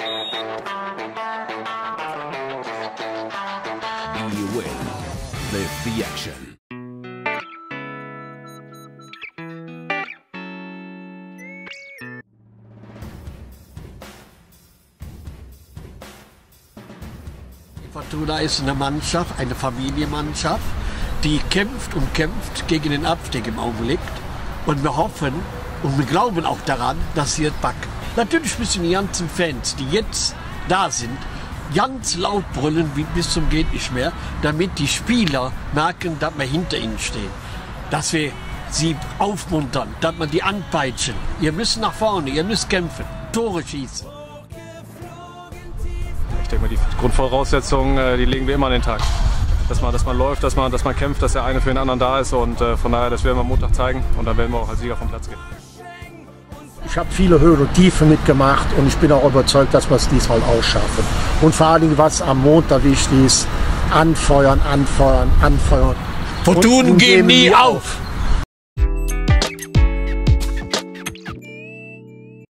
You will live the action. Fortuna ist eine Mannschaft, eine Familienmannschaft, die kämpft und kämpft gegen den Abstieg im Augenblick. Und wir hoffen und wir glauben auch daran, dass sie es packen. Natürlich müssen die ganzen Fans, die jetzt da sind, ganz laut brüllen, wie bis zum geht nicht mehr, damit die Spieler merken, dass wir hinter ihnen stehen. Dass wir sie aufmuntern, dass wir die anpeitschen. Ihr müsst nach vorne, ihr müsst kämpfen, Tore schießen. Ich denke mal, die Grundvoraussetzungen, die legen wir immer an den Tag. Dass man läuft, dass man kämpft, dass der eine für den anderen da ist. Und von daher, das werden wir am Montag zeigen. Und dann werden wir auch als Sieger vom Platz gehen. Ich habe viele Höhen und Tiefen mitgemacht und ich bin auch überzeugt, dass wir es diesmal auch schaffen. Und vor allen Dingen, was am Montag wichtig ist, anfeuern, anfeuern, anfeuern. Fortuna geben nie auf!